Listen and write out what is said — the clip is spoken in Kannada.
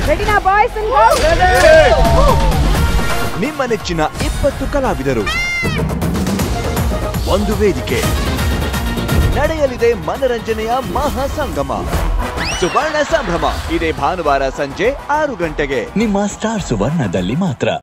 ನಿಮ್ಮ ನೆಚ್ಚಿನ 20 ಕಲಾವಿದರು, ಒಂದು ವೇದಿಕೆ, ನಡೆಯಲಿದೆ ಮನರಂಜನೆಯ ಮಹಾಸಂಗಮ. ಸುವರ್ಣ ಸಂಭ್ರಮ ಇದೇ ಭಾನುವಾರ ಸಂಜೆ 6 ಗಂಟೆಗೆ ನಿಮ್ಮ ಸ್ಟಾರ್ ಸುವರ್ಣದಲ್ಲಿ ಮಾತ್ರ.